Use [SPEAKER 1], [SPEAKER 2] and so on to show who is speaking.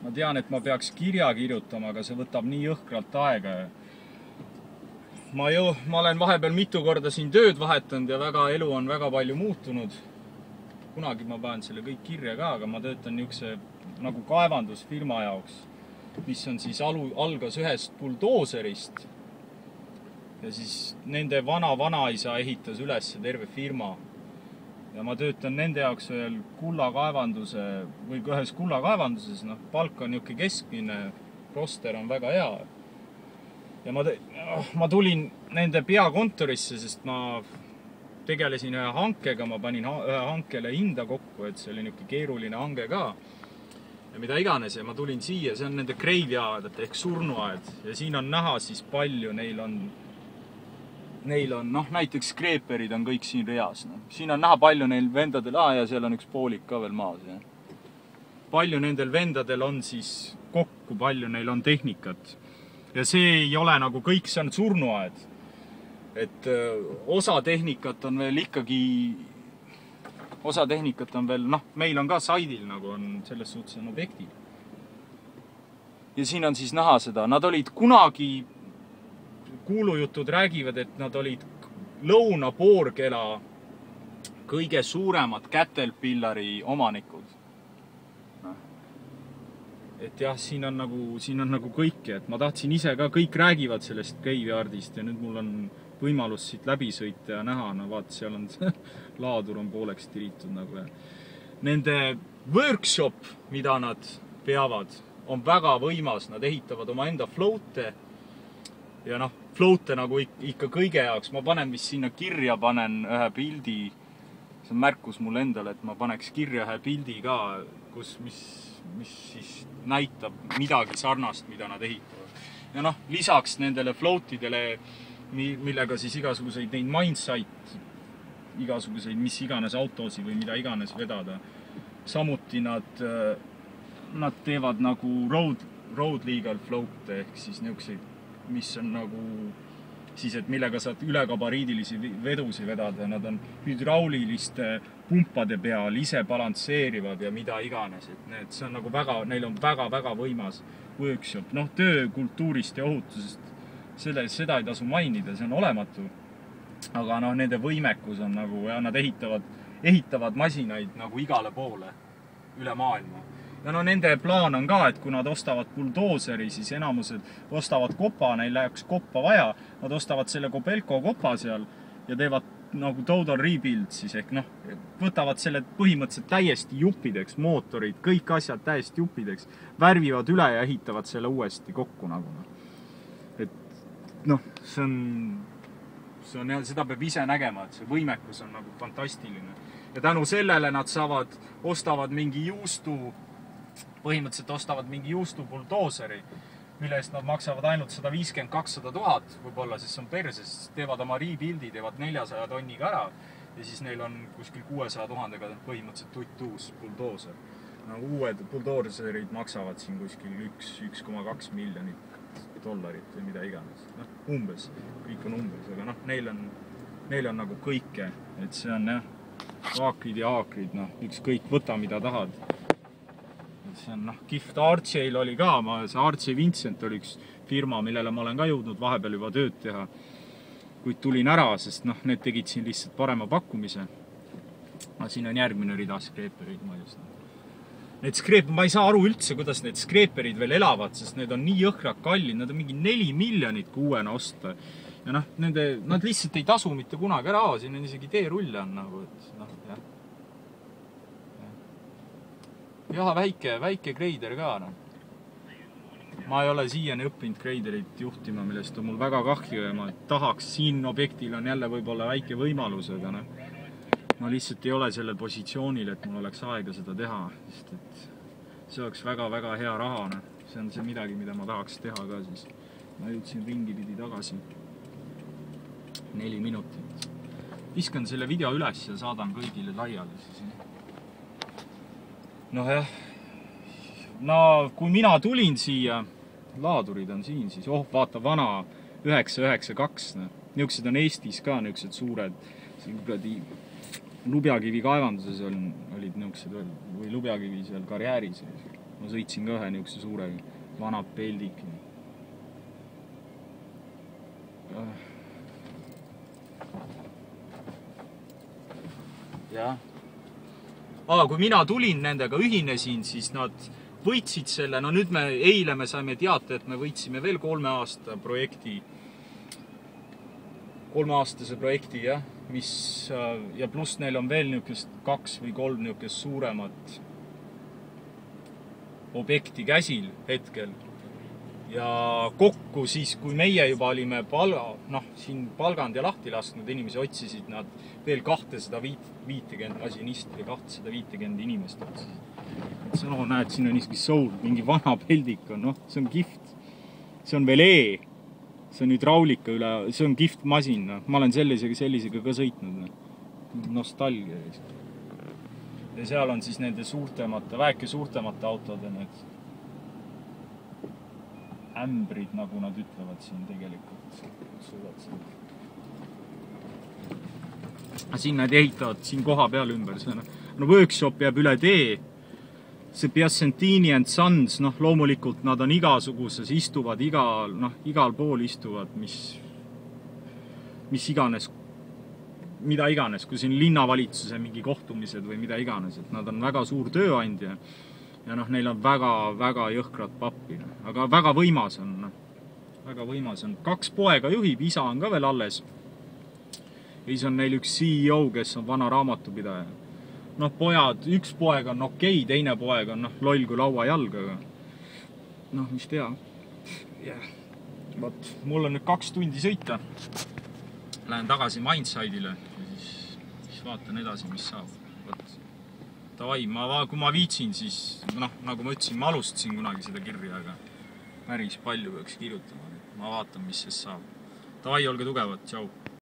[SPEAKER 1] Ma tean, et ma peaks kirja kirjutama, aga see võtab nii jõhkralt aega. Ma olen vahepeal mitu korda siin tööd vahetanud ja elu on väga palju muutunud. Kunagi ma panen selle kõik kirja ka, aga ma töötan niisuguse nagu kaevandusfirma jaoks, mis on siis algas ühest buldooserist ja siis nende vanaisa ehitas üles terve firma. Ja ma töötan nende jaoks ühes kullakaevanduses, palk on niisugune keskmine, roster on väga hea. Ja ma tulin nende peakontorisse, sest ma tegelesin ühe hankega, ma panin ühe hankele hinda kokku, et see oli niisugune keeruline hange ka. Ja mida iganes, ja ma tulin siia, see on nende graveyard ehk surnuaed ja siin on näha siis palju, neil on näiteks skreeperid on kõik siin reas. Siin on näha palju neil vendadel, ja seal on üks poolik ka veel maas. Ja. Palju nendel vendadel on siis kokku, palju neil on tehnikat. Ja see ei ole nagu kõik, see on surnuaed. Et osa tehnikat on veel ikkagi, meil on ka saidil nagu on selles suhtes on objektid. Ja siin on siis näha seda, nad olid kunagi, kuulujutud räägivad, et nad olid Lõuna-Poorkela kõige suuremad Caterpillari omanikud. Et jah, siin on nagu kõike, et ma tahtsin ise ka, kõik räägivad sellest graveyardist ja nüüd mul on võimalus siit läbi sõita ja näha, vaat seal on laadur on pooleks tiritud nagu. Nende workshop, mida nad peavad, on väga võimas, nad ehitavad oma enda floate ja floate nagu ikka kõige jaoks, ma panen mis sinna kirja, panen ühe pildi, see on märkus mul endale, et ma paneks kirja ühe pildi ka, mis siis näitab midagi sarnast, mida nad ehitavad. Ja lisaks nendele floatidele, millega siis igasuguseid neid mindsight, igasuguseid mis iganes autosi või mida iganes vedada. Samuti nad teevad nagu road legal floate ehk siis niisuguseid, mis on nagu siis, et millega saad ülekabariidilisi vedusi vedada. Nad on hüdrauliliste pumpade peal, ise balansseerivad ja mida iganes. Et see on nagu neil on väga võimas workshop. Töökultuurist ja ohutusest seda ei tasu mainida, see on olematu. Aga nende võimekus on nagu, ja nad ehitavad masinaid nagu igale poole üle maailma. Ja nende plaan on ka, et kui nad ostavad buldooseri, siis enamused ostavad kopa, neil läheks koppa vaja, nad ostavad selle Kobelco kopa seal ja teevad nagu total rebuild siis ehk võtavad selle põhimõtteliselt täiesti juppideks, mootorid, kõik asjad täiesti juppideks, värvivad üle ja ehitavad selle uuesti kokku nagu. Et seda peab ise nägema, et see võimekus on nagu fantastiline. Ja tänu sellele nad ostavad mingi juustu buldooseri, mille eest nad maksavad ainult 150-200 000 võib-olla, sest see on perses, teevad oma rebuildi, teevad 400 tonniga ära ja siis neil on kuskil 600 000-ga põhimõtteliselt tutt-uus buldooser. Uued buldooserid maksavad siin kuskil 1,2 miljonit dollarit või mida iganes. Umbes, kõik on umbes, aga neil on nagu kõike, et see on aakrid ja aakrid, ükskõik võta mida tahad. See on kihvt. Archeil oli ka, see Archie Vincent oli üks firma, millele ma olen ka jõudnud vahepeal juba tööd teha, kuid tulin ära, sest need tegid siin lihtsalt parema pakkumise. Siin on järgmine rida skreeperid. Ma ei saa aru üldse, kuidas need skreeperid veel elavad, sest need on nii jõhkrad kallid, nad on mingi 4 miljonit kui uuena osta. Ja nad lihtsalt ei tasu mitte kunagi ära, siin on isegi teerulle on nagu, et jah, väike greider ka. Ma ei ole siiani õppinud greiderit juhtima, millest on mul väga kahju ja ma tahaks, siin objektil on jälle võib-olla väike võimalus, aga ma lihtsalt ei ole sellel positsioonil, et mul oleks aega seda teha, sest et see oleks väga-väga hea raha. See on see midagi, mida ma tahaks teha ka siis. Ma jõudsin ringi pidi tagasi. 4 minutit. Viskan selle video üles ja saadan kõigile laiali siis. Kui mina tulin siia, laadurid on siin siis, vaata vana 992, niisugused on Eestis ka, niisugused suured, Lubjakivi kaevanduses olid niisugused või Lubjakivi seal karjääris. ma sõitsin ka ühe niisuguse suure vana peldik. Jah. Kui mina tulin nendega, ühinesin, siis nad võitsid selle, no nüüd eile me saime teate, et me võitsime veel 3 aastase projekti, jah, mis, ja pluss neil on veel niisugust 2 või 3 niisugust suuremat objekti käsil hetkel. Ja kokku siis, kui meie juba olime siin palganud ja lahti lasknud, inimesi otsisid nad veel 250 masinisti ja 250 inimest otsisid. Et see, näed, siin on isegi soul, mingi vana peldik on, see on kihvt. See on veel see on hüdraulika üle, see on kihvt masin, ma olen sellisega ka sõitnud, nostalgia. Ja seal on siis nende väike suurtemate autode need ämbrid, nagu nad ütlevad siin tegelikult. Siin nad ehitavad siin koha peal ümber. Workshop jääb üle tee. See Piacentini and Sons, loomulikult nad on igasuguses, istuvad igal pool istuvad, mis iganes, mida iganes, kui siin linnavalitsuse mingi kohtumised või mida iganes, et nad on väga suur tööandja ja neil on väga jõhkrat pappi, aga väga võimas on. 2 poega juhib, isa on ka veel alles. Ja siis on neil üks CEO, kes on vana raamatupidaja. Pojad, üks poeg on okei, teine poeg on loll kui lauajalg, aga mis tea. Mul on nüüd 2 tundi sõita. Lähen tagasi Mindside'ile ja siis vaatan edasi, mis saab. Tavai, kui ma viitsin, siis, nagu ma ütlesin, ma alustasin kunagi seda kirja, aga päris palju peaks kirjutama. Ma vaatan, mis sest saab. Tavai, olge tugevad, tšau!